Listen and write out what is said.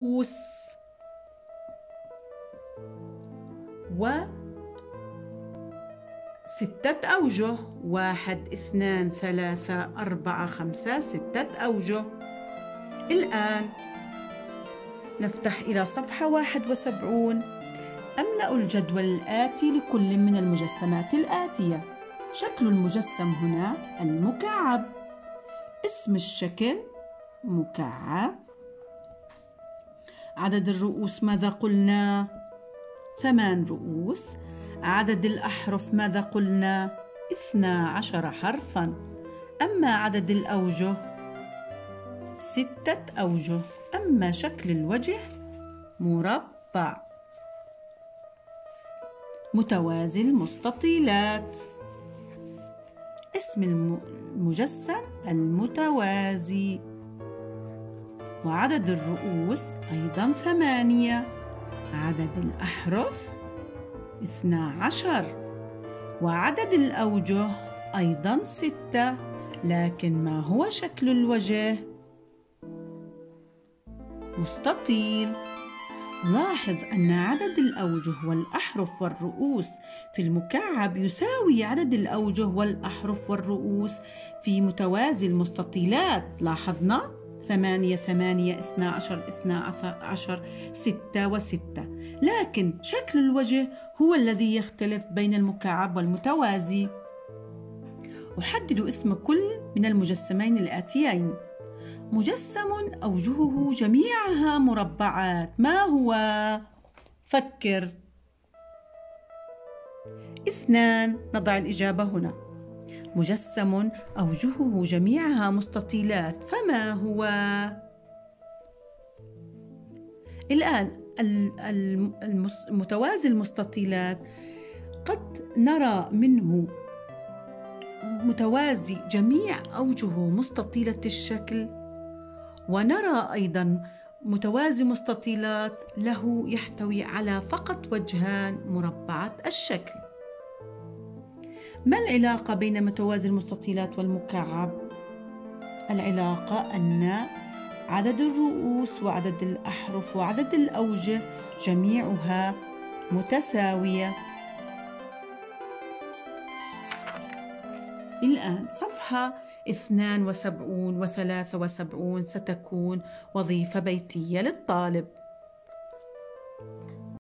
وستة أوجه، 1 2 3 4 5 6 أوجه. الآن نفتح إلى صفحة 71. أملأ الجدول الآتي لكل من المجسمات الآتية. شكل المجسم هنا المكعب. اسم الشكل مكعب. عدد الرؤوس ماذا قلنا؟ 8 رؤوس. عدد الأحرف ماذا قلنا؟ 12 حرفا. أما عدد الأوجه 6 أوجه. أما شكل الوجه مربع. متوازي المستطيلات. اسم المجسم المتوازي. وعدد الرؤوس أيضا 8. عدد الأحرف 12. وعدد الأوجه أيضا 6. لكن ما هو شكل الوجه؟ مستطيل. لاحظ أن عدد الأوجه والأحرف والرؤوس في المكعب يساوي عدد الأوجه والأحرف والرؤوس في متوازي المستطيلات. لاحظنا 8 8 12 12 6 و6. لكن شكل الوجه هو الذي يختلف بين المكعب والمتوازي. أحدد اسم كل من المجسمين الآتيين. مجسم أوجهه جميعها مربعات. ما هو؟ فكر. 2. نضع الإجابة هنا. مجسم أوجهه جميعها مستطيلات، فما هو؟ الآن المتوازي المستطيلات قد نرى منه متوازي جميع أوجهه مستطيلة الشكل، ونرى أيضا متوازي مستطيلات له يحتوي على فقط وجهان مربعات الشكل. ما العلاقة بين متوازي المستطيلات والمكعب؟ العلاقة أن عدد الرؤوس وعدد الأحرف وعدد الأوجه جميعها متساوية. الآن صفحة 72 و73 ستكون وظيفة بيتية للطالب.